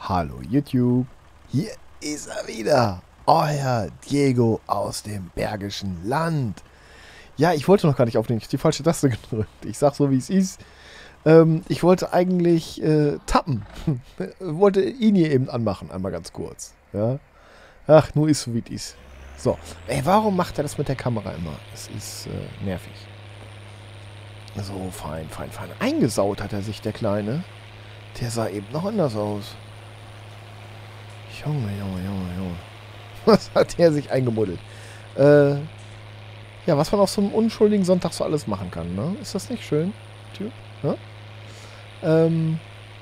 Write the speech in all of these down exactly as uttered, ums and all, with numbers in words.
Hallo YouTube, hier ist er wieder, euer Diego aus dem Bergischen Land. Ja, ich wollte noch gar nicht aufnehmen, ich habe die falsche Taste gedrückt. Ich sag so, wie es ist. Ähm, ich wollte eigentlich äh, tappen. wollte ihn hier eben anmachen, einmal ganz kurz. Ja? Ach, nur ist so, wie es ist. So, ey, warum macht er das mit der Kamera immer? Es ist äh, nervig. So, fein, fein, fein. Eingesaut hat er sich, der Kleine. Der sah eben noch anders aus. Junge, Junge, Junge, Junge. Was hat der sich eingemuddelt? Äh, ja, was man auf so einem unschuldigen Sonntag so alles machen kann, ne? Ist das nicht schön, Typ? Ne? Ähm,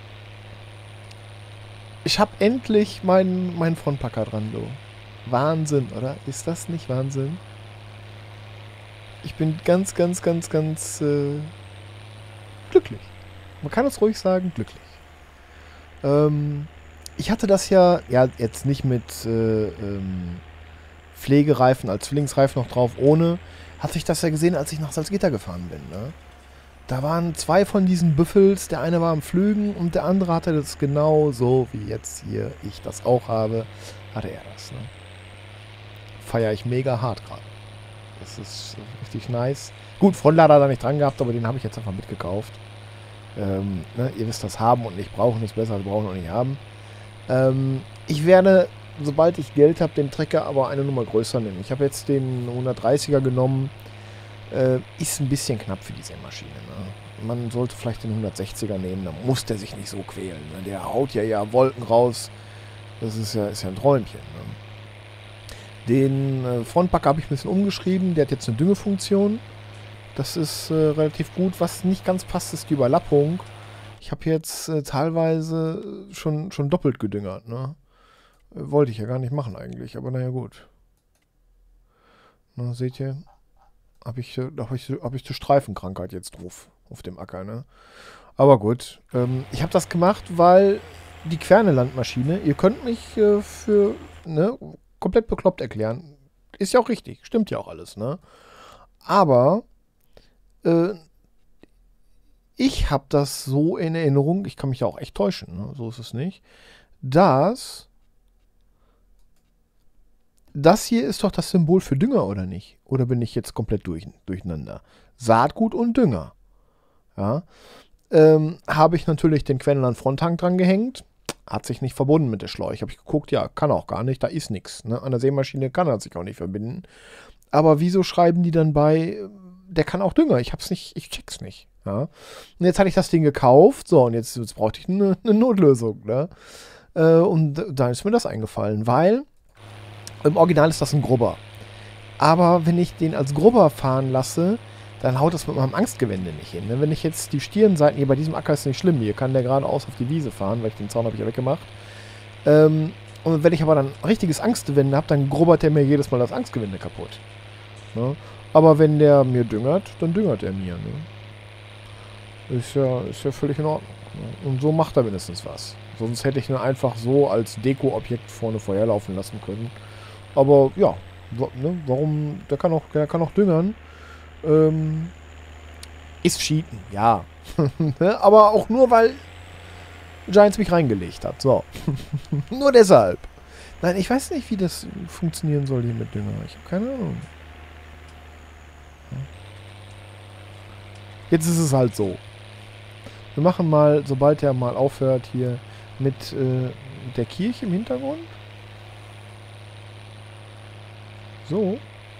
ich habe endlich meinen, meinen Frontpacker dran, du. Wahnsinn, oder? Ist das nicht Wahnsinn? Ich bin ganz, ganz, ganz, ganz äh, glücklich. Man kann es ruhig sagen, glücklich. Ähm, ich hatte das ja, ja, jetzt nicht mit äh, ähm, Pflegereifen als Zwillingsreifen noch drauf, ohne, hatte ich das ja gesehen, als ich nach Salzgitter gefahren bin, ne? Da waren zwei von diesen Büffels, der eine war am Flügen und der andere hatte das genau so, wie jetzt hier ich das auch habe, hatte er das, ne? Feiere ich mega hart gerade. Das ist richtig nice. Gut, Frontlader hat er nicht dran gehabt, aber den habe ich jetzt einfach mitgekauft. Ähm, ne, ihr wisst, das haben und nicht brauchen ist besser als brauchen und nicht haben. Ähm, ich werde, sobald ich Geld habe, den Trecker aber eine Nummer größer nehmen. Ich habe jetzt den hundertdreißiger genommen. Äh, ist ein bisschen knapp für diese Maschine. Ne? Man sollte vielleicht den hundertsechziger nehmen, dann muss der sich nicht so quälen. Ne? Der haut ja ja Wolken raus. Das ist ja, ist ja ein Träumchen. Ne? Den äh, Frontpacker habe ich ein bisschen umgeschrieben. Der hat jetzt eine Düngefunktion. Das ist äh, relativ gut. Was nicht ganz passt, ist die Überlappung. Ich habe jetzt äh, teilweise schon, schon doppelt gedüngert. Ne? Äh, wollte ich ja gar nicht machen eigentlich, aber naja gut. Na, seht ihr? Habe ich, hab ich, hab ich die Streifenkrankheit jetzt drauf auf dem Acker. Ne? Aber gut. Ähm, ich habe das gemacht, weil die Quernelandmaschine, ihr könnt mich äh, für ne, komplett bekloppt erklären. Ist ja auch richtig. Stimmt ja auch alles. Ne? Aber äh, ich habe das so in Erinnerung, ich kann mich ja auch echt täuschen, ne? So ist es nicht, dass das hier ist doch das Symbol für Dünger, oder nicht? Oder bin ich jetzt komplett durch, durcheinander? Saatgut und Dünger. Ja. Ähm, habe ich natürlich den Quenland Fronthang dran gehängt. Hat sich nicht verbunden mit der Schläuche. Habe ich geguckt, ja, kann auch gar nicht, da ist nichts. Ne? An der Sämaschine kann er sich auch nicht verbinden. Aber wieso schreiben die dann bei, der kann auch Dünger? Ich hab's nicht, ich check's nicht. Ja? Und jetzt hatte ich das Ding gekauft, so, und jetzt, jetzt brauchte ich eine, eine Notlösung. Ne? Äh, und dann ist mir das eingefallen, weil im Original ist das ein Grubber. Aber wenn ich den als Grubber fahren lasse, dann haut das mit meinem Angstgewende nicht hin. Wenn ich jetzt die Stirnseiten, hier bei diesem Acker ist nicht schlimm, hier kann der geradeaus auf die Wiese fahren, weil ich den Zaun habe ich ja weggemacht. Ähm, und wenn ich aber dann richtiges Angstgewende habe, dann grubbert der mir jedes Mal das Angstgewende kaputt. Ne? Aber wenn der mir düngert, dann düngert er mir. Ne? Ist ja, ist ja völlig in Ordnung. Ne? Und so macht er mindestens was. Sonst hätte ich ihn einfach so als Deko-Objekt vorne vorherlaufen lassen können. Aber ja, ne, warum, der kann auch, der kann auch düngern. Ähm, ist Cheaten, ja. Aber auch nur, weil Giants mich reingelegt hat. So. Nur deshalb. Nein, ich weiß nicht, wie das funktionieren soll hier mit Dünger. Ich habe keine Ahnung. Jetzt ist es halt so. Wir machen mal, sobald er mal aufhört hier mit äh, der Kirche im Hintergrund. So.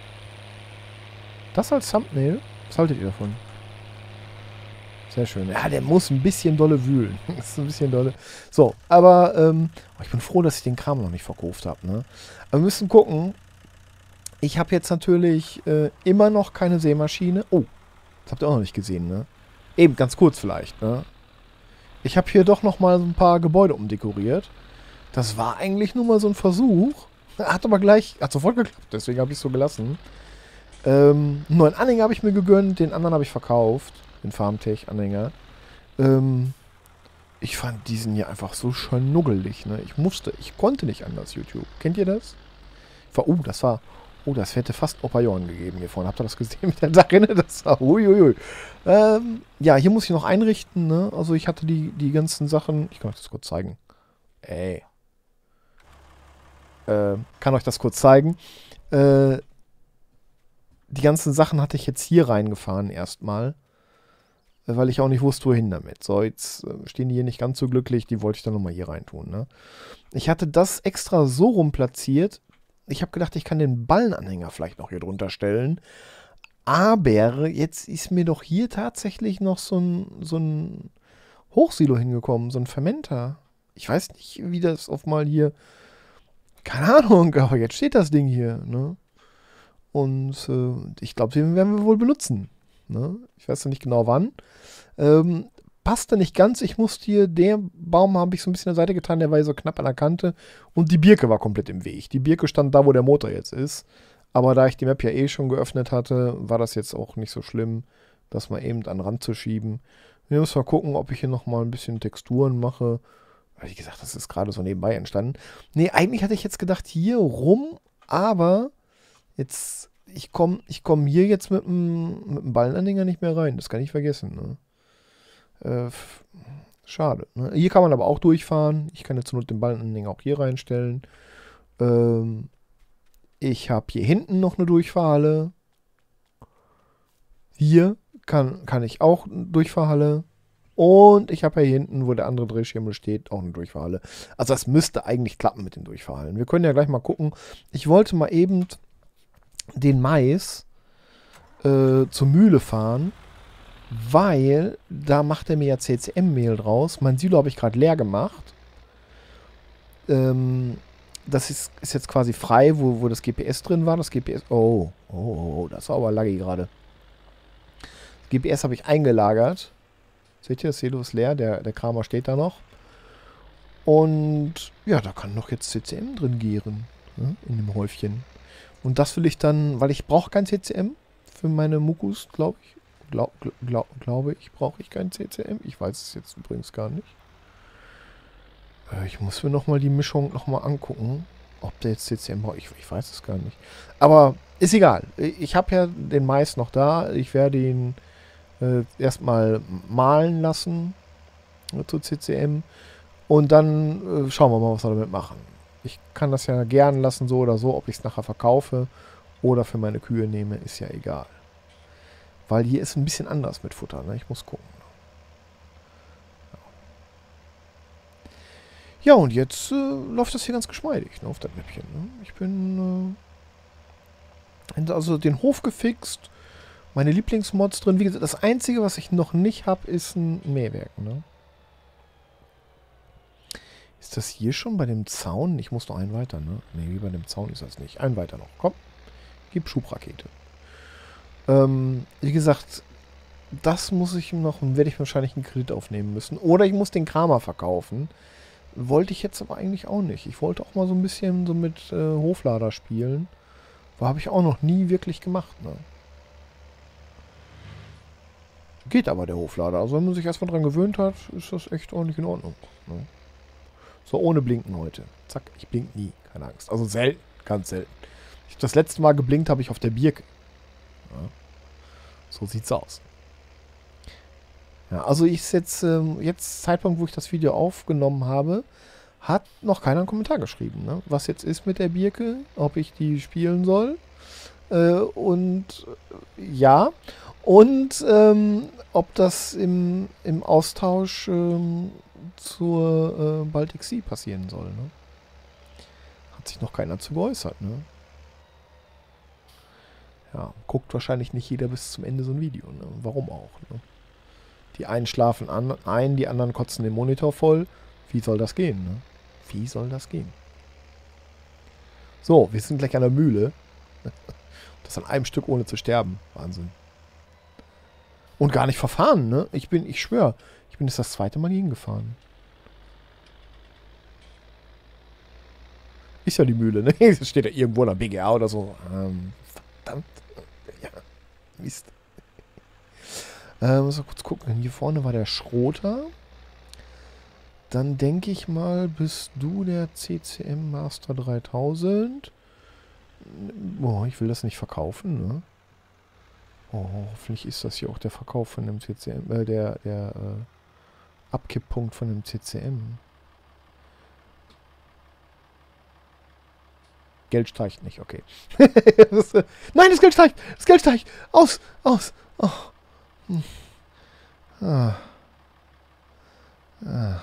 Das als Thumbnail. Was haltet ihr davon? Sehr schön. Ja, der muss ein bisschen dolle wühlen. Das ist ein bisschen dolle. So, aber ähm, ich bin froh, dass ich den Kram noch nicht verkauft habe. Ne? Aber wir müssen gucken. Ich habe jetzt natürlich äh, immer noch keine Sämaschine. Oh, das habt ihr auch noch nicht gesehen, ne? Eben, ganz kurz vielleicht, ne? Ich habe hier doch noch mal so ein paar Gebäude umdekoriert. Das war eigentlich nur mal so ein Versuch. Hat aber gleich, hat sofort geklappt, deswegen habe ich es so gelassen. Ähm, einen neuen Anhänger habe ich mir gegönnt, den anderen habe ich verkauft. Den Farmtech-Anhänger. Ähm, ich fand diesen hier einfach so schön nuggelig, ne? Ich musste, ich konnte nicht anders, YouTube. Kennt ihr das? War, oh, das war, oh, das hätte fast Opa Johann gegeben hier vorne. Habt ihr das gesehen mit der Dachrinne? Das war, uiuiui. Ähm, ja, hier muss ich noch einrichten, ne? Also ich hatte die, die ganzen Sachen, ich kann euch das kurz zeigen. Ey. Äh, kann euch das kurz zeigen. Äh, die ganzen Sachen hatte ich jetzt hier reingefahren erstmal. Weil ich auch nicht wusste, wohin damit. So, jetzt äh, stehen die hier nicht ganz so glücklich. Die wollte ich dann nochmal hier rein tun, ne? Ich hatte das extra so rum platziert. Ich habe gedacht, ich kann den Ballenanhänger vielleicht noch hier drunter stellen. Aber jetzt ist mir doch hier tatsächlich noch so ein, so ein Hochsilo hingekommen. So ein Fermenter. Ich weiß nicht, wie das auf mal hier... Keine Ahnung, aber jetzt steht das Ding hier, ne? Und äh, ich glaube, den werden wir wohl benutzen. Ne? Ich weiß noch nicht genau wann. Ähm, passte nicht ganz. Ich musste hier, den Baum habe ich so ein bisschen an der Seite getan, der war hier so knapp an der Kante. Und die Birke war komplett im Weg. Die Birke stand da, wo der Motor jetzt ist. Aber da ich die Map ja eh schon geöffnet hatte, war das jetzt auch nicht so schlimm, das mal eben an den Rand zu schieben. Wir müssen mal gucken, ob ich hier nochmal ein bisschen Texturen mache. Wie gesagt, das ist gerade so nebenbei entstanden. Nee, eigentlich hatte ich jetzt gedacht, hier rum, aber jetzt... Ich komme ich komm hier jetzt mit dem, mit dem Ballenanhänger nicht mehr rein. Das kann ich vergessen. Ne? Äh, schade. Ne? Hier kann man aber auch durchfahren. Ich kann jetzt zur Not den Ballenanhänger auch hier reinstellen. Ähm, ich habe hier hinten noch eine Durchfahrhalle. Hier kann, kann ich auch eine Durchfahrhalle. Und ich habe hier hinten, wo der andere Drehschemel steht, auch eine Durchfahrhalle. Also das müsste eigentlich klappen mit den Durchfahrhallen. Wir können ja gleich mal gucken. Ich wollte mal eben den Mais äh, zur Mühle fahren, weil da macht er mir ja C C M-Mehl draus. Mein Silo habe ich gerade leer gemacht. Ähm, das ist, ist jetzt quasi frei, wo, wo das G P S drin war. Das G P S... Oh, oh, oh, das war aber laggy gerade. Das G P S habe ich eingelagert. Seht ihr, das Silo ist leer. Der, der Kramer steht da noch. Und ja, da kann noch jetzt C C M drin gären. Ne, in dem Häufchen. Und das will ich dann, weil ich brauche kein C C M für meine Mukus, glaube ich. Glaub, glaub, glaube ich, brauche ich kein C C M. Ich weiß es jetzt übrigens gar nicht. Äh, ich muss mir nochmal die Mischung nochmal angucken, ob der jetzt C C M braucht. Ich, ich weiß es gar nicht. Aber ist egal. Ich habe ja den Mais noch da. Ich werde ihn äh, erstmal mahlen lassen äh, zu C C M. Und dann äh, schauen wir mal, was wir damit machen. Ich kann das ja gern lassen, so oder so. Ob ich es nachher verkaufe oder für meine Kühe nehme, ist ja egal. Weil hier ist ein bisschen anders mit Futter. Ne? Ich muss gucken. Ja, und jetzt äh, läuft das hier ganz geschmeidig ne, auf das Mäppchen. Ne? Ich bin äh, also den Hof gefixt. Meine Lieblingsmods drin. Wie gesagt, das Einzige, was ich noch nicht habe, ist ein Mähwerk. Ne? Ist das hier schon bei dem Zaun? Ich muss noch einen weiter, ne? Ne, wie bei dem Zaun ist das nicht. Einen weiter noch. Komm. Gib Schubrakete. Ähm, wie gesagt, das muss ich noch, werde ich wahrscheinlich einen Kredit aufnehmen müssen. Oder ich muss den Kramer verkaufen. Wollte ich jetzt aber eigentlich auch nicht. Ich wollte auch mal so ein bisschen so mit äh, Hoflader spielen. Aber habe ich auch noch nie wirklich gemacht, ne? Geht aber der Hoflader. Also wenn man sich erstmal dran gewöhnt hat, ist das echt ordentlich in Ordnung. Ne? So, ohne Blinken heute. Zack, ich blink nie. Keine Angst. Also selten. Ganz selten. Ich, das letzte Mal geblinkt habe ich auf der Birke. Ja. So sieht's aus. Ja, also ich jetzt, ähm, jetzt Zeitpunkt, wo ich das Video aufgenommen habe, hat noch keiner einen Kommentar geschrieben, ne? Was jetzt ist mit der Birke, ob ich die spielen soll. Äh, und äh, ja. Und ähm, ob das im, im Austausch ähm, zur äh, Baltic Sea passieren soll. Ne? Hat sich noch keiner zu geäußert. Ne? Ja, guckt wahrscheinlich nicht jeder bis zum Ende so ein Video. Ne? Warum auch? Ne? Die einen schlafen an, ein, die anderen kotzen den Monitor voll. Wie soll das gehen? Ne? Wie soll das gehen? So, wir sind gleich an der Mühle. Das an einem Stück ohne zu sterben. Wahnsinn. Und gar nicht verfahren, ne? Ich bin, ich schwöre, ich bin jetzt das zweite Mal hingefahren. Ist ja die Mühle, ne? Jetzt steht ja irgendwo in der B G A oder so. Ähm, verdammt. Ja, Mist. Ähm, muss mal kurz gucken. Hier vorne war der Schroter. Dann denke ich mal, bist du der C C M Master dreitausend. Boah, ich will das nicht verkaufen, ne? Oh, hoffentlich ist das hier auch der Verkauf von dem C C M, äh, der, der äh, Abkipppunkt von dem C C M. Geld streicht nicht, okay. das, äh, nein, das Geld streicht! Das Geld streicht! Aus! Aus! Oh. Hm. Ah. Ah.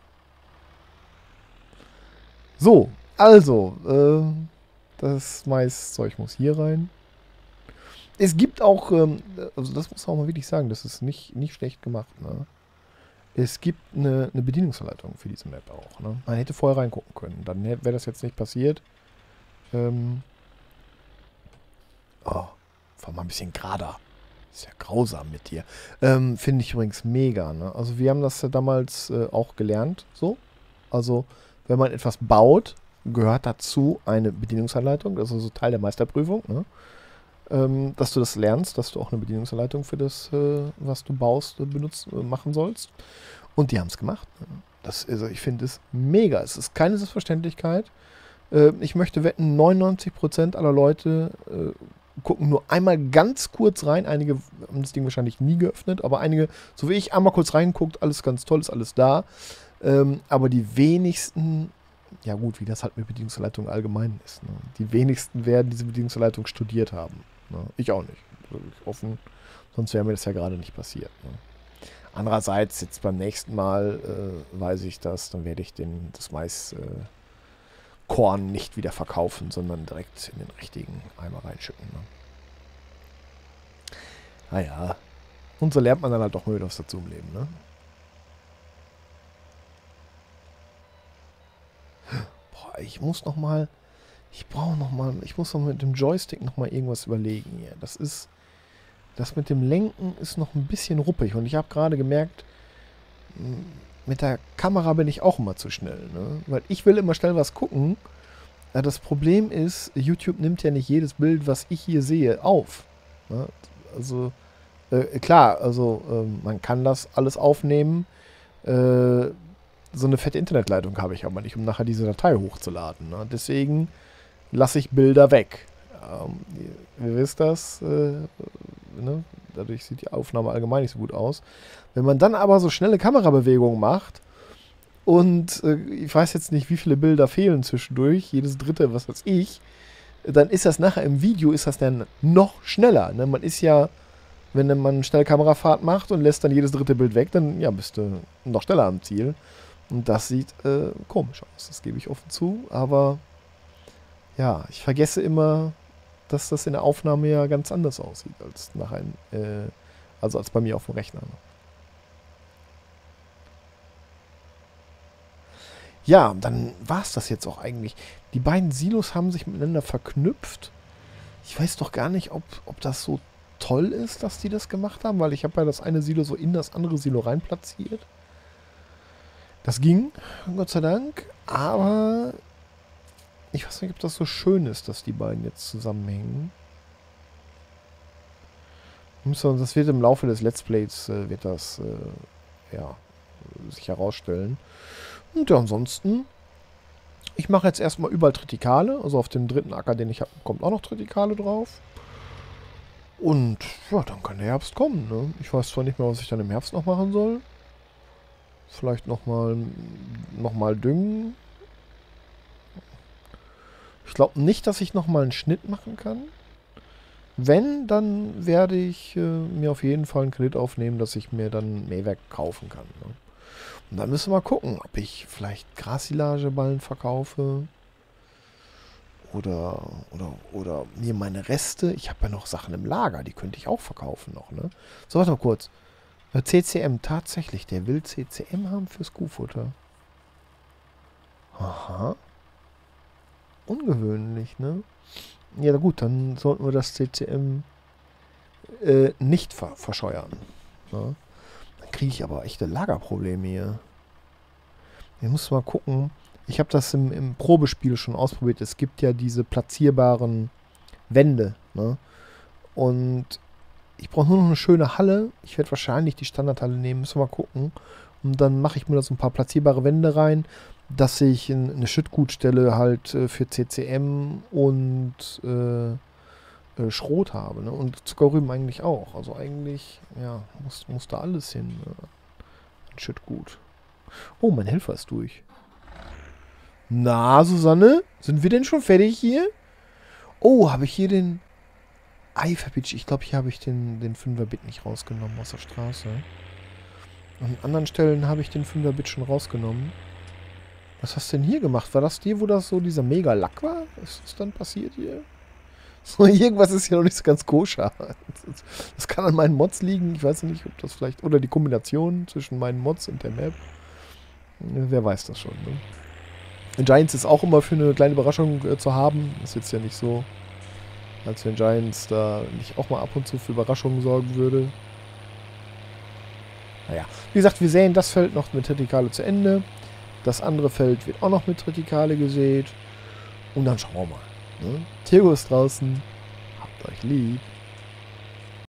So, also, äh, das Maiszeug muss hier rein. Es gibt auch, ähm, also das muss man auch mal wirklich sagen, das ist nicht, nicht schlecht gemacht, ne? Es gibt eine, eine Bedienungsanleitung für diese Map auch, ne? Man hätte vorher reingucken können, dann wäre das jetzt nicht passiert. Ähm. Oh, fahr mal ein bisschen gerader. Ist ja grausam mit dir. Ähm, finde ich übrigens mega, ne? Also wir haben das ja damals äh, auch gelernt, so. Also, wenn man etwas baut, gehört dazu eine Bedienungsanleitung. Das ist also Teil der Meisterprüfung, ne? Ähm, dass du das lernst, dass du auch eine Bedienungsanleitung für das, äh, was du baust, äh, benutzt, äh, machen sollst. Und die haben es gemacht. Ne? Das, also ich finde es mega. Es ist keine Selbstverständlichkeit. Äh, ich möchte wetten, neunundneunzig Prozent aller Leute äh, gucken nur einmal ganz kurz rein. Einige haben das Ding wahrscheinlich nie geöffnet, aber einige, so wie ich, einmal kurz reinguckt, alles ganz toll, ist alles da. Ähm, aber die wenigsten, ja gut, wie das halt mit Bedienungsanleitung allgemein ist. Ne? Die wenigsten werden diese Bedienungsanleitung studiert haben. Ne? Ich auch nicht. Also ich offen, sonst wäre mir das ja gerade nicht passiert. Ne? Andererseits, jetzt beim nächsten Mal äh, weiß ich das, dann werde ich den, das Mais äh, Korn nicht wieder verkaufen, sondern direkt in den richtigen Eimer reinschütten. Ne? Naja. Und so lernt man dann halt doch mal wieder was dazu im Leben, ne? Boah, ich muss noch mal, ich brauche noch mal, ich muss noch mit dem Joystick noch mal irgendwas überlegen hier. Das ist, das mit dem Lenken ist noch ein bisschen ruppig und ich habe gerade gemerkt, mit der Kamera bin ich auch immer zu schnell, ne? Weil ich will immer schnell was gucken. Ja, das Problem ist, YouTube nimmt ja nicht jedes Bild, was ich hier sehe, auf. Ne? Also, äh, klar, also äh, man kann das alles aufnehmen. Äh, so eine fette Internetleitung habe ich aber nicht, um nachher diese Datei hochzuladen. Ne? Deswegen lasse ich Bilder weg. Ähm, ihr, ihr wisst das, äh, ne? Dadurch sieht die Aufnahme allgemein nicht so gut aus. Wenn man dann aber so schnelle Kamerabewegungen macht und äh, ich weiß jetzt nicht, wie viele Bilder fehlen zwischendurch, jedes dritte, was weiß ich, dann ist das nachher im Video, ist das dann noch schneller. Ne? Man ist ja, wenn man eine schnelle Kamerafahrt macht und lässt dann jedes dritte Bild weg, dann ja, bist du noch schneller am Ziel. Und das sieht äh, komisch aus, das gebe ich offen zu. Aber ja, ich vergesse immer, dass das in der Aufnahme ja ganz anders aussieht als nachher, äh, also als bei mir auf dem Rechner. Ja, dann war es das jetzt auch eigentlich. Die beiden Silos haben sich miteinander verknüpft. Ich weiß doch gar nicht, ob, ob das so toll ist, dass die das gemacht haben, weil ich habe ja das eine Silo so in das andere Silo rein platziert. Das ging, Gott sei Dank, aber ich weiß nicht, ob das so schön ist, dass die beiden jetzt zusammenhängen. Das wird im Laufe des Let's Plays, äh, wird das, äh, ja, sich herausstellen. Und ja, ansonsten, ich mache jetzt erstmal überall Tritikale. Also auf dem dritten Acker, den ich habe, kommt auch noch Tritikale drauf. Und ja, dann kann der Herbst kommen. Ne? Ich weiß zwar nicht mehr, was ich dann im Herbst noch machen soll. Vielleicht nochmal noch mal düngen. Ich glaube nicht, dass ich nochmal einen Schnitt machen kann. Wenn, dann werde ich äh, mir auf jeden Fall einen Kredit aufnehmen, dass ich mir dann Mähwerk kaufen kann. Ne? Und dann müssen wir mal gucken, ob ich vielleicht Grassilageballen verkaufe. Oder, oder, oder mir meine Reste. Ich habe ja noch Sachen im Lager, die könnte ich auch verkaufen noch, ne? So, warte mal kurz. C C M, tatsächlich, der will C C M haben fürs Kuhfutter. Aha. Ungewöhnlich, ne? Ja, gut, dann sollten wir das C C M äh, nicht ver verscheuern. Ne? Dann kriege ich aber echte Lagerprobleme hier. Ich muss mal gucken. Ich habe das im, im Probespiel schon ausprobiert. Es gibt ja diese platzierbaren Wände. Ne? Und ich brauche nur noch eine schöne Halle. Ich werde wahrscheinlich die Standardhalle nehmen. Müssen wir mal gucken. Und dann mache ich mir da so ein paar platzierbare Wände rein, dass ich in, eine Schüttgutstelle halt äh, für C C M und äh, äh, Schrot habe. Ne? Und Zuckerrüben eigentlich auch. Also eigentlich, ja, muss, muss da alles hin. Ne? Ein Schüttgut. Oh, mein Helfer ist durch. Na, Susanne, sind wir denn schon fertig hier? Oh, habe ich hier den Eiferbitch. Ich glaube, hier habe ich den, den Fünfer-Bit nicht rausgenommen aus der Straße. An anderen Stellen habe ich den Fünfer-Bit schon rausgenommen. Was hast du denn hier gemacht? War das dir, wo das so dieser Mega-Lack war? Ist das dann passiert hier? So, irgendwas ist hier noch nicht so ganz koscher. Das kann an meinen Mods liegen. Ich weiß nicht, ob das vielleicht... Oder die Kombination zwischen meinen Mods und der Map. Wer weiß das schon, ne? Giants ist auch immer für eine kleine Überraschung äh, zu haben. Ist jetzt ja nicht so, als wenn Giants da nicht auch mal ab und zu für Überraschungen sorgen würde. Naja, wie gesagt, wir säen das Feld noch mit Tritikale zu Ende. Das andere Feld wird auch noch mit Tritikale gesät. Und dann schauen wir mal. Ne? Theo ist draußen. Habt euch lieb.